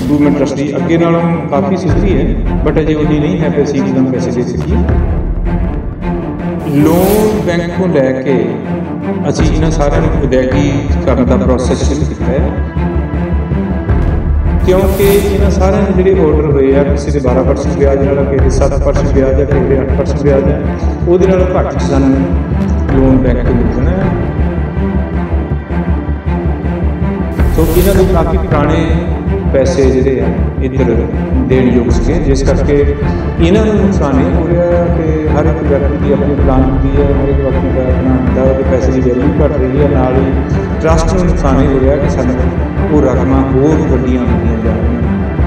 Improvement trust ਦੀ ਅੱਗੇ ਨਾਲੋਂ ਕਾਫੀ ਸੁਧਰੀ ਹੈ, ਬਟ ਅਜੇ ਉਨੀ ਨਹੀਂ ਹੈ ਕਿ ਅਸੀਂ ਇੱਕਦਮ ਪੈਸੇ ਦੇ ਸਕੀਏ। ਲੋਨ ਬੈਂਕ ਤੋਂ ਲੈ ਕੇ ਅਸੀਂ ਇਹਨਾਂ ਸਾਰਿਆਂ ਨੂੰ ਅਦਾਇਗੀ ਕਰਨ ਦਾ ਪ੍ਰੋਸੈਸ ਸ਼ੁਰੂ ਕੀਤਾ ਹੈ, ਕਿਉਂਕਿ ਇਹਨਾਂ ਸਾਰਿਆਂ ਦੇ ਜਿਹੜੇ ਆਰਡਰ ਹੋਏ ਆ, ਕਿਸੇ ਦੇ 12% ਵਿਆਜ ਨਾਲ, ਕਿਸੇ ਦੇ 7% ਵਿਆਜ ਹੈ, ਕਿਸੇ ਦੇ 8% ਵਿਆਜ ਹੈ, ਉਹਦੇ ਨਾਲੋਂ ਘੱਟ ਸਾਨੂੰ ਲੋਨ ਬੈਂਕ ਤੋਂ ਮਿਲ ਜਾਣਾ ਹੈ। ਸੋ ਇਹਨਾਂ ਦੇ ਕਾਫੀ ਪੁਰਾਣੇ ਪੈਸੇ ਜਿਹੜੇ ਆ ਇੱਧਰ ਦੇਣ ਯੋਗ ਸੀਗੇ, ਜਿਸ ਕਰਕੇ ਇਹਨਾਂ ਨੂੰ ਨੁਕਸਾਨ ਇਹ ਹੋ ਰਿਹਾ ਕਿ ਹਰ ਇੱਕ ਵਿਅਕਤੀ ਦੀ ਆਪਣੀ ਪਲਾਨ ਹੁੰਦੀ ਹੈ, ਹਰ ਇੱਕ ਵਿਅਕਤੀ ਦਾ ਆਪਣਾ ਹੁੰਦਾ, ਉਹਦੇ ਪੈਸੇ ਦੀ ਵੈਲਿਊ ਘੱਟ ਰਹੀ ਹੈ, ਨਾਲ ਹੀ ਟਰਸਟ ਨੂੰ ਨੁਕਸਾਨ ਇਹ ਹੋ ਰਿਹਾ ਕਿ ਸਾਨੂੰ ਉਹ ਰਕਮਾਂ ਹੋਰ ਵੱਡੀਆਂ ਹੁੰਦੀਆਂ ਜਾ ਰਹੀਆਂ।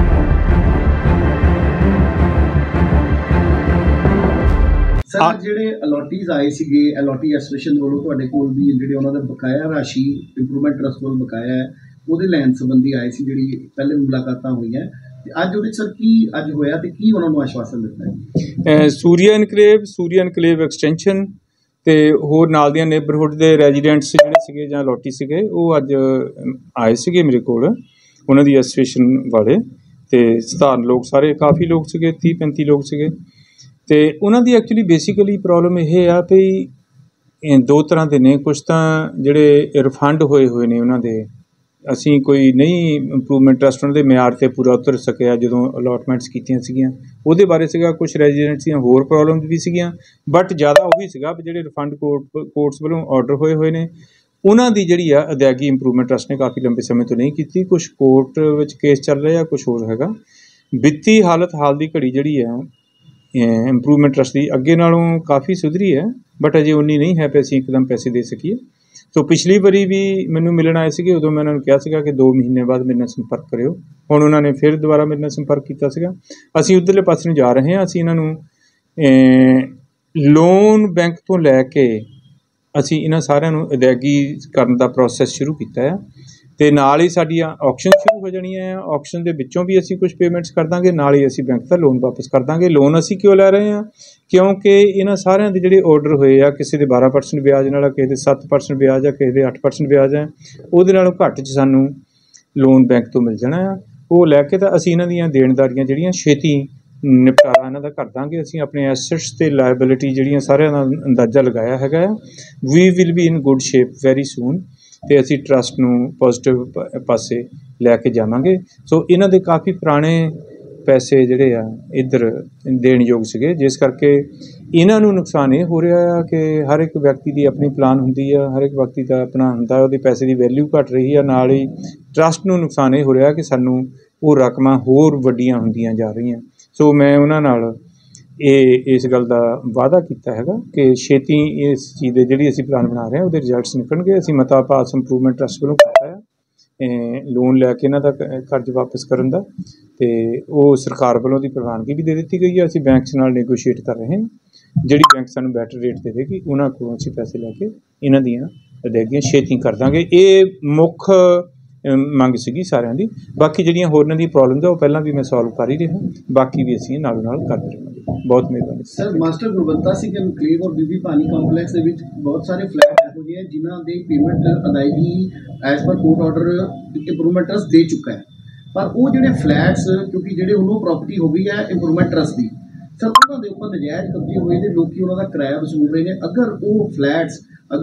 ਸਰ, ਜਿਹੜੇ ਅਲੋਟੀਜ਼ ਆਏ ਸੀਗੇ, ਅਲੋਟੀ ਐਸੋਸੀਏਸ਼ਨ ਵੱਲੋਂ ਤੁਹਾਡੇ ਕੋਲ ਵੀ ਜਿਹੜੇ ਉਹਨਾਂ ਦੇ ਬਕਾਇਆ ਰਾਸ਼ੀ ਇੰਪਰੂਵਮੈਂਟ ਟਰਸਟ ਵੱਲ ਬਕਾਇਆ ਹੈ, ਉਹਦੇ ਲੈਣ ਸੰਬੰਧੀ ਆਏ ਸੀ, ਜਿਹੜੀ ਪਹਿਲੇ ਮੁਲਾਕਾਤਾਂ ਹੋਈਆਂ, ਤੇ ਅੱਜ ਉਹਦੇ ਸਰ ਕੀ ਅੱਜ ਹੋਇਆ ਤੇ ਕੀ ਉਹਨਾਂ ਨੂੰ ਆਸ਼ਵਾਸਨ ਦਿੱਤਾ ਹੈ? ਸੂਰਿਆ ਇਨਕਲੇਵ ਐਕਸਟੈਂਸ਼ਨ ਤੇ ਹੋਰ ਨਾਲ ਦੀਆਂ ਨੇਬਰਹੁੱਡ ਦੇ ਰੈਜ਼ੀਡੈਂਟਸ ਜਿਹੜੇ ਸੀਗੇ ਜਾਂ ਅਲੋਟੀ ਸੀਗੇ, ਉਹ ਅੱਜ ਆਏ ਸੀਗੇ ਮੇਰੇ ਕੋਲ, ਉਹਨਾਂ ਦੀ ਐਸੋਸੀਏਸ਼ਨ ਵਾਲੇ, ਤੇ ਸਧਾਰਨ ਲੋਕ ਸਾਰੇ ਕਾਫੀ ਲੋਕ ਸੀਗੇ, 30-35 ਲੋਕ ਸੀਗੇ। ਤੇ ਉਹਨਾਂ ਦੀ ਐਕਚੁਅਲੀ ਬੇਸਿਕਲੀ ਪ੍ਰੋਬਲਮ ਇਹ ਆ ਵੀ ਦੋ ਤਰ੍ਹਾਂ ਦੇ ਨੇ, ਕੁਛ ਤਾਂ ਜਿਹੜੇ ਰਿਫੰਡ ਹੋਏ ਨੇ ਉਹਨਾਂ ਦੇ, ਅਸੀਂ ਕੋਈ ਨਹੀਂ ਇੰਪਰੂਵਮੈਂਟ ਟਰਸਟ ਉਹਨਾਂ ਦੇ ਮਿਆਰ 'ਤੇ ਪੂਰਾ ਉਤਰ ਸਕਿਆ ਜਦੋਂ ਅਲੋਟਮੈਂਟਸ ਕੀਤੀਆਂ ਸੀਗੀਆਂ, ਉਹਦੇ ਬਾਰੇ ਸੀਗਾ। ਕੁਛ ਰੈਜ਼ੀਡੈਂਟਸ ਦੀਆਂ ਹੋਰ ਪ੍ਰੋਬਲਮਸ ਵੀ ਸੀਗੀਆਂ, ਬਟ ਜ਼ਿਆਦਾ ਉਹੀ ਸੀਗਾ ਵੀ ਜਿਹੜੇ ਰਿਫੰਡ ਕੋਰਟਸ ਵੱਲੋਂ ਆਰਡਰ ਹੋਏ ਨੇ, ਉਹਨਾਂ ਦੀ ਜਿਹੜੀ ਆ ਅਦਾਇਗੀ ਇੰਪਰੂਵਮੈਂਟ ਟਰਸਟ ਨੇ ਕਾਫੀ ਲੰਬੇ ਸਮੇਂ ਤੋਂ ਨਹੀਂ ਕੀਤੀ। ਕੁਛ ਕੋਰਟ ਵਿੱਚ ਕੇਸ ਚੱਲ ਰਿਹਾ, ਕੁਛ ਹੋਰ ਹੈਗਾ। ਵਿੱਤੀ ਹਾਲਤ ਹਾਲ ਦੀ ਘੜੀ ਜਿਹੜੀ ਆ ਇੰਪਰੂਵਮੈਂਟ ਟਰਸਟ ਦੀ ਅੱਗੇ ਨਾਲੋਂ ਕਾਫੀ ਸੁਧਰੀ ਹੈ, ਬਟ ਅਜੇ ਉਨੀ ਨਹੀਂ ਹੈ ਕਿ ਅਸੀਂ ਇੱਕਦਮ ਪੈਸੇ ਦੇ ਸਕੀਏ। ਸੋ ਪਿਛਲੀ ਵਾਰੀ ਵੀ ਮੈਨੂੰ ਮਿਲਣ ਆਏ ਸੀਗੇ, ਉਦੋਂ ਮੈਂ ਉਹਨਾਂ ਨੂੰ ਕਿਹਾ ਸੀਗਾ ਕਿ 2 ਮਹੀਨੇ ਬਾਅਦ ਮੇਰੇ ਨਾਲ ਸੰਪਰਕ ਕਰਿਓ। ਹੁਣ ਉਹਨਾਂ ਨੇ ਫਿਰ ਦੁਬਾਰਾ ਮੇਰੇ ਨਾਲ ਸੰਪਰਕ ਕੀਤਾ ਸੀਗਾ। ਅਸੀਂ ਉੱਧਰਲੇ ਪਾਸੇ ਨੂੰ ਜਾ ਰਹੇ ਹਾਂ। ਅਸੀਂ ਇਹਨਾਂ ਨੂੰ ਲੋਨ ਬੈਂਕ ਤੋਂ ਲੈ ਕੇ ਅਸੀਂ ਇਹਨਾਂ ਸਾਰਿਆਂ ਨੂੰ ਅਦਾਇਗੀ ਕਰਨ ਦਾ ਪ੍ਰੋਸੈਸ ਸ਼ੁਰੂ ਕੀਤਾ ਹੈ, ਤੇ ਨਾਲ ਹੀ ਸਾਡੀਆਂ ਔਕਸ਼ਨ ਸ਼ੁਰੂ ਹੋ ਜਾਣੀਆਂ ਆ। ਔਕਸ਼ਨ ਦੇ ਵਿੱਚੋਂ ਵੀ ਅਸੀਂ ਕੁਝ ਪੇਮੈਂਟਸ ਕਰ ਦਾਂਗੇ, ਨਾਲ ਹੀ ਅਸੀਂ ਬੈਂਕ ਦਾ ਲੋਨ ਵਾਪਸ ਕਰ ਦਾਂਗੇ। ਲੋਨ ਅਸੀਂ ਕਿਉਂ ਲੈ ਰਹੇ ਹਾਂ? ਕਿਉਂਕਿ ਇਹਨਾਂ ਸਾਰਿਆਂ ਦੇ ਜਿਹੜੇ ਆਰਡਰ ਹੋਏ ਆ, ਕਿਸੇ ਦੇ 12% ਵਿਆਜ ਨਾਲ, ਕਿਸੇ ਦੇ 7% ਵਿਆਜ ਆ, ਕਿਸੇ ਦੇ 8% ਵਿਆਜ ਹੈ, ਉਹਦੇ ਨਾਲੋਂ ਘੱਟ 'ਚ ਸਾਨੂੰ ਲੋਨ ਬੈਂਕ ਤੋਂ ਮਿਲ ਜਾਣਾ ਆ। ਉਹ ਲੈ ਕੇ ਤਾਂ ਅਸੀਂ ਇਹਨਾਂ ਦੀਆਂ ਦੇਣਦਾਰੀਆਂ ਜਿਹੜੀਆਂ ਛੇਤੀ ਨਿਪਟਾਰਾ ਇਹਨਾਂ ਦਾ ਕਰ ਦਾਂਗੇ। ਅਸੀਂ ਆਪਣੇ ਐਸੈਟਸ ਅਤੇ ਲਾਇਬਿਲਿਟੀ ਜਿਹੜੀਆਂ ਸਾਰਿਆਂ ਦਾ ਅੰਦਾਜ਼ਾ ਲਗਾਇਆ ਹੈਗਾ ਆ। We will be in good shape very soon, ਅਤੇ ਅਸੀਂ ਟਰਸਟ ਨੂੰ ਪੋਜ਼ੀਟਿਵ ਪਾਸੇ ਲੈ ਕੇ ਜਾਵਾਂਗੇ। ਸੋ ਇਹਨਾਂ ਦੇ ਕਾਫੀ ਪੁਰਾਣੇ ਪੈਸੇ ਜਿਹੜੇ ਆ ਇੱਧਰ ਦੇਣ ਯੋਗ ਸੀਗੇ, ਜਿਸ ਕਰਕੇ ਇਹਨਾਂ ਨੂੰ ਨੁਕਸਾਨ ਇਹ ਹੋ ਰਿਹਾ ਆ ਕਿ ਹਰ ਇੱਕ ਵਿਅਕਤੀ ਦੀ ਆਪਣੀ ਪਲਾਨ ਹੁੰਦੀ ਆ, ਹਰ ਇੱਕ ਵਿਅਕਤੀ ਦਾ ਆਪਣਾ ਹੁੰਦਾ, ਉਹਦੇ ਪੈਸੇ ਦੀ ਵੈਲਿਊ ਘੱਟ ਰਹੀ ਆ, ਨਾਲ ਹੀ ਟਰਸਟ ਨੂੰ ਨੁਕਸਾਨ ਇਹ ਹੋ ਰਿਹਾ ਕਿ ਸਾਨੂੰ ਉਹ ਰਕਮਾਂ ਹੋਰ ਵੱਡੀਆਂ ਹੁੰਦੀਆਂ ਜਾ ਰਹੀਆਂ। ਸੋ ਮੈਂ ਉਹਨਾਂ ਨਾਲ ਇਸ ਗੱਲ ਦਾ ਵਾਅਦਾ ਕੀਤਾ ਹੈਗਾ ਕਿ ਛੇਤੀ ਇਸ ਚੀਜ਼ ਦੇ ਜਿਹੜੀ ਅਸੀਂ ਪਲਾਨ ਬਣਾ ਰਹੇ ਹਾਂ ਉਹਦੇ ਰਿਜ਼ਲਟਸ ਨਿਕਲਣਗੇ। ਅਸੀਂ ਮਤਾ ਪਾਸ ਇੰਪਰੂਵਮੈਂਟ ਟਰਸਟ ਵੱਲੋਂ ਕੀਤਾ ਹੈ ਲੋਨ ਲੈ ਕੇ ਇਹਨਾਂ ਦਾ ਕਰਜ਼ ਵਾਪਸ ਕਰਨ ਦਾ, ਅਤੇ ਉਹ ਸਰਕਾਰ ਵੱਲੋਂ ਦੀ ਪ੍ਰਵਾਨਗੀ ਵੀ ਦੇ ਦਿੱਤੀ ਗਈ ਹੈ। ਅਸੀਂ ਬੈਂਕਸ ਨਾਲ ਨੈਗੋਸ਼ੀਏਟ ਕਰ ਰਹੇ ਹਾਂ, ਜਿਹੜੀ ਬੈਂਕ ਸਾਨੂੰ ਬੈਟਰ ਰੇਟ ਦੇਵੇਗੀ ਉਹਨਾਂ ਕੋਲੋਂ ਅਸੀਂ ਪੈਸੇ ਲੈ ਕੇ ਇਹਨਾਂ ਦੀਆਂ ਅਦਾਇਗੀਆਂ ਛੇਤੀ ਕਰ ਦਾਂਗੇ। ਇਹ ਮੁੱਖ ਮੰਗ ਸੀਗੀ ਸਾਰਿਆਂ ਦੀ। ਬਾਕੀ ਜਿਹੜੀਆਂ ਹੋਰਾਂ ਦੀ ਪ੍ਰੋਬਲਮਸ ਆ ਉਹ ਪਹਿਲਾਂ ਵੀ ਮੈਂ ਸੋਲਵ ਕਰ ਹੀ ਰਿਹਾ, ਬਾਕੀ ਵੀ ਅਸੀਂ ਨਾਲ ਕਰਦੇ ਰਹਾਂਗੇ। ਬਹੁਤ ਮਿਹਰਬਾਨੀ sir. Master Gurbanta Singh enclave ਔਰ ਬੀਬੀ ਪਾਣੀ ਕੰਪਲੈਕਸ ਦੇ ਵਿੱਚ ਬਹੁਤ ਸਾਰੇ ਫਲੈਟ ਇਹੋ ਜਿਹੇ ਜਿਨ੍ਹਾਂ ਦੇ ਪੇਮੈਂਟ ਅਦਾਇਗੀ as per court order improvement trust ਦੇ ਚੁੱਕਾ ਹੈ, ਪਰ ਉਹ ਜਿਹੜੇ ਫਲੈਟਸ ਕਿਉਂਕਿ ਜਿਹੜੇ ਉਹਨੂੰ ਪ੍ਰਾਪਰਟੀ ਹੋ ਗਈ ਹੈ ਇੰਪਰੂਵਮੈਂਟ ਟਰਸਟ ਦੀ, ਸਰ ਉਹਨਾਂ ਦੇ ਉੱਪਰ ਨਜਾਇਜ਼ ਕਬਜ਼ੇ ਹੋਏ ਨੇ, ਲੋਕੀ ਉਹਨਾਂ ਦਾ ਕਿਰਾਇਆ ਵਸੂਲ ਰਹੇ ਨੇ। ਅਗਰ ਉਹ ਫਲੈਟਸ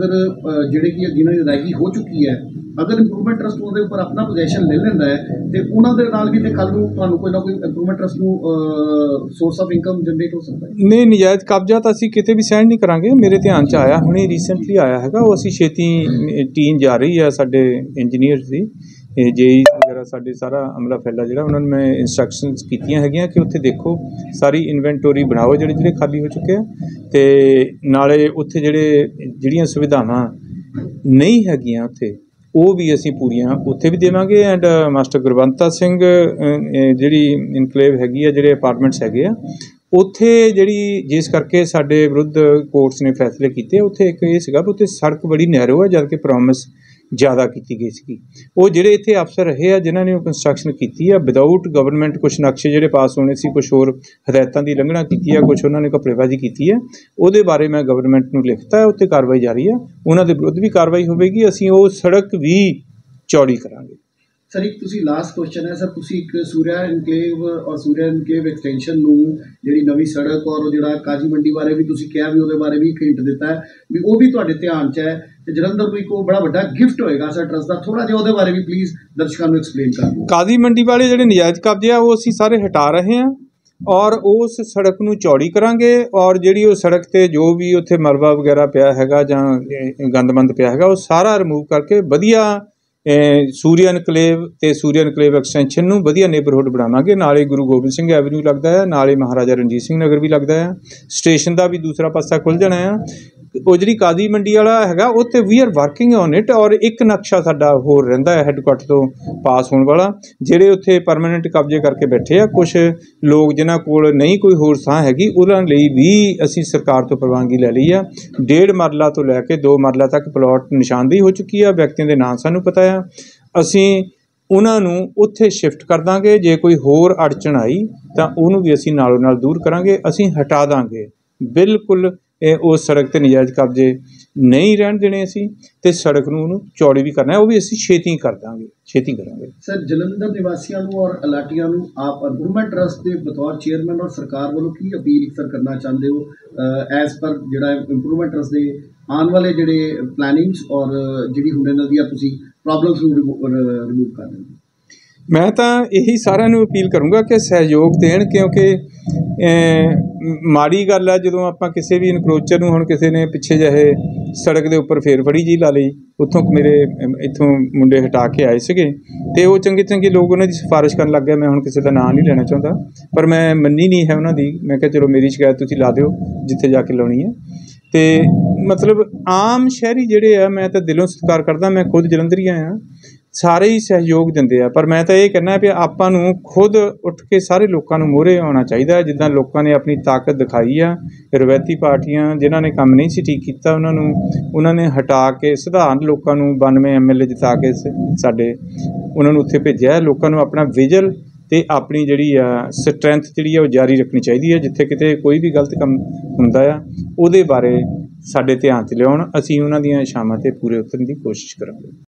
ਜਿਹੜੇ ਕਿ ਜਿਨ੍ਹਾਂ ਦੀ ਅਦਾਇਗੀ ਹੋ ਚੁੱਕੀ ਹੈ, ਅਗਰ ਇੰਪਰੂਵਮੈਂਟ ਟਰਸਟ ਉਹਦੇ ਉੱਪਰ ਆਪਣਾ ਪੋਜੈਸ਼ਨ ਲੈ ਲੈਂਦਾ ਹੈ, ਤੇ ਉਹਨਾਂ ਦੇ ਨਾਲ ਵੀ ਤੇ ਕੱਲ੍ਹ ਨੂੰ ਤੁਹਾਨੂੰ ਕੋਈ ਨਾ ਕੋਈ ਇੰਪਰੂਵਮੈਂਟ ਟਰਸਟ ਨੂੰ ਸੋਰਸ ਆਫ ਇਨਕਮ ਜਨਰੇਟ ਹੋ ਸਕਦਾ ਹੈ। ਨਹੀਂ, ਨਜਾਇਜ਼ ਕਬਜ਼ਾ ਤਾਂ ਅਸੀਂ ਕਿਤੇ ਵੀ ਸਹਿਣ ਨਹੀਂ ਕਰਾਂਗੇ। ਮੇਰੇ ਧਿਆਨ 'ਚ ਆਇਆ, ਹੁਣੇ ਰੀਸੈਂਟਲੀ ਆਇਆ ਹੈਗਾ, ਉਹ ਅਸੀਂ ਛੇਤੀ ਟੀਮ ਜਾ ਰਹੀ ਹੈ ਸਾਡੇ ਇੰਜੀਨੀਅਰਸ ਦੀ, JE ਵਗੈਰਾ ਸਾਡੇ ਸਾਰਾ ਅਮਲਾ ਫੈਲਾ ਜਿਹੜਾ, ਉਹਨਾਂ ਨੂੰ ਮੈਂ ਇੰਸਟਰਕਸ਼ਨਸ ਕੀਤੀਆਂ ਹੈਗੀਆਂ ਕਿ ਉੱਥੇ ਦੇਖੋ ਸਾਰੀ ਇਨਵੈਂਟੋਰੀ ਬਣਾਓ ਜਿਹੜੇ ਖਾਲੀ ਹੋ ਚੁੱਕੇ ਆ, ਅਤੇ ਨਾਲੇ ਉੱਥੇ ਜਿਹੜੀਆਂ ਸੁਵਿਧਾਵਾਂ ਨਹੀਂ ਹੈਗੀਆਂ ਉੱਥੇ ਉਹ ਵੀ ਅਸੀਂ ਪੂਰੀਆਂ ਉੱਥੇ ਵੀ ਦੇਵਾਂਗੇ। ਐਂਡ ਮਾਸਟਰ ਗੁਰਬੰਤਾ ਸਿੰਘ ਜਿਹੜੀ ਇਨਕਲੇਵ ਹੈਗੀ ਆ, ਜਿਹੜੇ ਅਪਾਰਟਮੈਂਟਸ ਹੈਗੇ ਆ ਉੱਥੇ, ਜਿਹੜੀ ਜਿਸ ਕਰਕੇ ਸਾਡੇ ਵਿਰੁੱਧ ਕੋਰਟਸ ਨੇ ਫੈਸਲੇ ਕੀਤੇ, ਉੱਥੇ ਇੱਕ ਇਹ ਸੀਗਾ ਵੀ ਉੱਥੇ ਸੜਕ ਬੜੀ ਨੈਰੋ ਹੈ, ਜਦ ਕਿ ਪ੍ਰੋਮਿਸ ਜ਼ਿਆਦਾ ਕੀਤੀ ਗਈ ਸੀਗੀ। ਉਹ ਜਿਹੜੇ ਇੱਥੇ ਅਫਸਰ ਰਹੇ ਆ ਜਿਨ੍ਹਾਂ ਨੇ ਉਹ ਕੰਸਟਰਕਸ਼ਨ ਕੀਤੀ ਆ ਵਿਦਾਊਟ ਗਵਰਨਮੈਂਟ, ਕੁਛ ਨਕਸ਼ੇ ਜਿਹੜੇ ਪਾਸ ਹੋਣੇ ਸੀ, ਕੁਛ ਹੋਰ ਹਦਾਇਤਾਂ ਦੀ ਉਲੰਘਣਾ ਕੀਤੀ ਆ, ਕੁਛ ਉਹਨਾਂ ਨੇ ਘਪਲੇਬਾਜ਼ੀ ਕੀਤੀ ਹੈ, ਉਹਦੇ ਬਾਰੇ ਮੈਂ ਗਵਰਨਮੈਂਟ ਨੂੰ ਲਿਖਤਾ, ਉੱਤੇ ਕਾਰਵਾਈ ਜਾਰੀ ਆ, ਉਹਨਾਂ ਦੇ ਵਿਰੁੱਧ ਵੀ ਕਾਰਵਾਈ ਹੋਵੇਗੀ। ਅਸੀਂ ਉਹ ਸੜਕ ਵੀ ਚੌੜੀ ਕਰਾਂਗੇ। ਸਰ ਇੱਕ ਤੁਸੀਂ ਲਾਸਟ ਕੁਐਸਚਨ ਹੈ ਸਰ, ਤੁਸੀਂ ਇੱਕ ਸੂਰਿਆ ਇਨਕਲੇਵ ਔਰ ਸੂਰਿਆ ਇਨਕਲੇਵ ਐਕਸਟੈਂਸ਼ਨ ਨੂੰ ਜਿਹੜੀ ਨਵੀਂ ਸੜਕ ਔਰ ਜਿਹੜਾ ਕਾਜੀ ਮੰਡੀ ਬਾਰੇ ਵੀ ਤੁਸੀਂ ਕਿਹਾ ਵੀ ਉਹਦੇ ਬਾਰੇ ਵੀ ਇੱਕ ਹਿੰਟ ਦਿੱਤਾ ਹੈ ਵੀ ਉਹ ਵੀ ਤੁਹਾਡੇ ਧਿਆਨ 'ਚ ਹੈ, ਤੇ ਜਲੰਧਰ ਨੂੰ ਇੱਕ ਉਹ ਬੜਾ ਵੱਡਾ ਗਿਫਟ ਹੋਏਗਾ ਸਰ ਟਰਸਟ ਦਾ, ਥੋੜਾ ਜਿਹਾ ਉਹਦੇ ਬਾਰੇ ਵੀ ਪਲੀਜ਼ ਦਰਸ਼ਕਾਂ ਨੂੰ ਐਕਸਪਲੇਨ ਕਰ ਦਿਓ। ਕਾਜ਼ੀ ਮੰਡੀ ਵਾਲੇ ਜਿਹੜੇ ਨਜਾਇਜ਼ ਕਬਜ਼ੇ ਆ ਉਹ ਅਸੀਂ ਸਾਰੇ ਹਟਾ ਰਹੇ ਹਾਂ ਔਰ ਉਸ ਸੜਕ ਨੂੰ ਚੌੜੀ ਕਰਾਂਗੇ, ਔਰ ਜਿਹੜੀ ਉਹ ਸੜਕ 'ਤੇ ਜੋ ਵੀ ਉੱਥੇ ਮਲਬਾ ਵਗੈਰਾ ਪਿਆ ਹੈਗਾ ਜਾਂ ਗੰਦਮੰਦ ਪਿਆ ਹੈਗਾ ਉਹ ਸਾਰਾ ਰਿਮੂਵ ਕਰਕੇ ਵਧੀਆ ਸੂਰਿਆ ਇਨਕਲੇਵ ਅਤੇ ਸੂਰਿਆ ਇਨਕਲੇਵ ਐਕਸਟੈਂਸ਼ਨ ਨੂੰ ਵਧੀਆ ਨੇਬਰਹੁੱਡ ਬਣਾਵਾਂਗੇ। ਨਾਲੇ ਗੁਰੂ ਗੋਬਿੰਦ ਸਿੰਘ ਐਵਨਿਊ ਲੱਗਦਾ ਹੈ, ਨਾਲੇ ਮਹਾਰਾਜਾ ਰਣਜੀਤ ਸਿੰਘ ਨਗਰ ਵੀ ਲੱਗਦਾ ਹੈ, ਸਟੇਸ਼ਨ ਦਾ ਵੀ ਦੂਸਰਾ ਪਾਸਾ ਖੁੱਲ੍ਹ ਜਾਣਾ ਆ। ਉਹ ਜਿਹੜੀ ਕਾਜ਼ੀ ਮੰਡੀ ਵਾਲਾ ਹੈਗਾ ਉਹ 'ਤੇ we are working on it, ਔਰ ਇੱਕ ਨਕਸ਼ਾ ਸਾਡਾ ਹੋਰ ਰਹਿੰਦਾ ਹੈ ਹੈੱਡਕੁਆਟਰ ਤੋਂ ਪਾਸ ਹੋਣ ਵਾਲਾ, ਜਿਹੜੇ ਉੱਥੇ ਪਰਮਾਨੈਂਟ ਕਬਜ਼ੇ ਕਰਕੇ ਬੈਠੇ ਆ। ਕੁਛ ਲੋਕ ਜਿਨ੍ਹਾਂ ਕੋਲ ਨਹੀਂ ਕੋਈ ਹੋਰ ਥਾਂ ਹੈਗੀ ਉਹਨਾਂ ਲਈ ਵੀ ਅਸੀਂ ਸਰਕਾਰ ਤੋਂ ਪ੍ਰਵਾਨਗੀ ਲੈ ਲਈ ਆ। 1.5 ਮਰਲਾ ਤੋਂ ਲੈ ਕੇ 2 ਮਰਲਾ ਤੱਕ ਪਲਾਟ ਨਿਸ਼ਾਨਦੇਹੀ ਹੋ ਚੁੱਕੀ ਆ, ਵਿਅਕਤੀਆਂ ਦੇ ਨਾਂ ਸਾਨੂੰ ਪਤਾ ਆ। ਅਸੀਂ ਉਹਨਾਂ ਨੂੰ ਉੱਥੇ ਸ਼ਿਫਟ ਕਰ ਦਾਂਗੇ, ਜੇ ਕੋਈ ਹੋਰ ਅੜਚਣ ਆਈ ਤਾਂ ਉਹਨੂੰ ਵੀ ਅਸੀਂ ਨਾਲੋਂ ਨਾਲ ਦੂਰ ਕਰਾਂਗੇ, ਅਸੀਂ ਹਟਾ ਦਾਂਗੇ ਬਿਲਕੁਲ। ਉਸ ਸੜਕ 'ਤੇ ਨਜਾਇਜ਼ ਕਬਜ਼ੇ ਨਹੀਂ ਰਹਿਣ ਦੇਣੇ ਅਸੀਂ, ਅਤੇ ਸੜਕ ਨੂੰ ਉਹਨੂੰ ਚੌੜੀ ਵੀ ਕਰਨਾ, ਉਹ ਵੀ ਅਸੀਂ ਛੇਤੀ ਕਰ ਦਾਂਗੇ, ਛੇਤੀ ਕਰਾਂਗੇ। ਸਰ ਜਲੰਧਰ ਨਿਵਾਸੀਆਂ ਨੂੰ ਔਰ ਅਲਾਟੀਆਂ ਨੂੰ ਆਪ ਇੰਪਰੂਵਮੈਂਟ ਟਰਸਟ ਦੇ ਬਤੌਰ ਚੇਅਰਮੈਨ ਔਰ ਸਰਕਾਰ ਵੱਲੋਂ ਕੀ ਅਪੀਲ ਸਰ ਕਰਨਾ ਚਾਹੁੰਦੇ ਹੋ ਐਜ਼ ਪਰ ਜਿਹੜਾ ਇੰਪਰੂਵਮੈਂਟ ਟਰਸਟ ਦੇ ਆਉਣ ਵਾਲੇ ਜਿਹੜੇ ਪਲੈਨਿੰਗਸ ਔਰ ਜਿਹੜੀ ਹੁਣ ਇਹਨਾਂ ਦੀਆਂ ਤੁਸੀਂ ਪ੍ਰੋਬਲਮਸ ਨੂੰ ਰਿਮੂਵ ਕਰ ਰਹੇ ਹੋ? ਮੈਂ ਤਾਂ ਇਹੀ ਸਾਰਿਆਂ ਨੂੰ ਅਪੀਲ ਕਰੂੰਗਾ ਕਿ ਸਹਿਯੋਗ ਦੇਣ, ਕਿਉਂਕਿ ਮਾੜੀ ਗੱਲ ਹੈ ਜਦੋਂ ਆਪਾਂ ਕਿਸੇ ਵੀ ਇਨਕਰੋਚਰ ਨੂੰ, ਹੁਣ ਕਿਸੇ ਨੇ ਪਿੱਛੇ ਜਿਹੇ ਸੜਕ ਦੇ ਉੱਪਰ ਫੇਰ ਫੜੀ ਜੀ ਲਾ ਲਈ, ਉੱਥੋਂ ਮੇਰੇ ਇੱਥੋਂ ਮੁੰਡੇ ਹਟਾ ਕੇ ਆਏ ਸੀਗੇ ਅਤੇ ਉਹ ਚੰਗੇ ਚੰਗੇ ਲੋਕ ਉਹਨਾਂ ਦੀ ਸਿਫਾਰਿਸ਼ ਕਰਨ ਲੱਗ ਗਏ। ਮੈਂ ਹੁਣ ਕਿਸੇ ਦਾ ਨਾਂ ਨਹੀਂ ਲੈਣਾ ਚਾਹੁੰਦਾ, ਪਰ ਮੈਂ ਮੰਨੀ ਨਹੀਂ ਹੈ ਉਹਨਾਂ ਦੀ। ਮੈਂ ਕਿਹਾ ਚਲੋ ਮੇਰੀ ਸ਼ਿਕਾਇਤ ਤੁਸੀਂ ਲਾ ਦਿਓ ਜਿੱਥੇ ਜਾ ਕੇ ਲਾਉਣੀ ਹੈ। ਅਤੇ ਮਤਲਬ ਆਮ ਸ਼ਹਿਰੀ ਜਿਹੜੇ ਆ, ਮੈਂ ਤਾਂ ਦਿਲੋਂ ਸਤਿਕਾਰ ਕਰਦਾ, ਮੈਂ ਖੁਦ ਜਲੰਧਰੀਆ ਹਾਂ, ਸਾਰੇ ਹੀ ਸਹਿਯੋਗ ਦਿੰਦੇ ਆ, ਪਰ ਮੈਂ ਤਾਂ ਇਹ ਕਹਿੰਦਾ ਵੀ ਆਪਾਂ ਨੂੰ ਖੁਦ ਉੱਠ ਕੇ ਸਾਰੇ ਲੋਕਾਂ ਨੂੰ ਮੂਹਰੇ ਆਉਣਾ ਚਾਹੀਦਾ। ਜਿੱਦਾਂ ਲੋਕਾਂ ਨੇ ਆਪਣੀ ਤਾਕਤ ਦਿਖਾਈ ਆ, ਰਵਾਇਤੀ ਪਾਰਟੀਆਂ ਜਿਨ੍ਹਾਂ ਨੇ ਕੰਮ ਨਹੀਂ ਸੀ ਠੀਕ ਕੀਤਾ ਉਹਨਾਂ ਨੇ ਹਟਾ ਕੇ ਸਧਾਰਨ ਲੋਕਾਂ ਨੂੰ 92 MLA ਜਿਤਾ ਕੇ ਸਾਡੇ ਉਹਨਾਂ ਨੂੰ ਉੱਥੇ ਭੇਜਿਆ। ਲੋਕਾਂ ਨੂੰ ਆਪਣਾ ਵਿਜਲ ਅਤੇ ਆਪਣੀ ਜਿਹੜੀ ਆ ਸਟਰੈਂਥ ਜਿਹੜੀ ਆ ਉਹ ਜਾਰੀ ਰੱਖਣੀ ਚਾਹੀਦੀ ਹੈ। ਜਿੱਥੇ ਕਿਤੇ ਕੋਈ ਵੀ ਗਲਤ ਕੰਮ ਹੁੰਦਾ ਆ ਉਹਦੇ ਬਾਰੇ ਸਾਡੇ ਧਿਆਨ 'ਚ ਲਿਆਉਣ, ਅਸੀਂ ਉਹਨਾਂ ਦੀਆਂ ਇਛਾਵਾਂ 'ਤੇ ਪੂਰੇ ਉਤਰਨ ਦੀ ਕੋਸ਼ਿਸ਼ ਕਰਾਂਗੇ।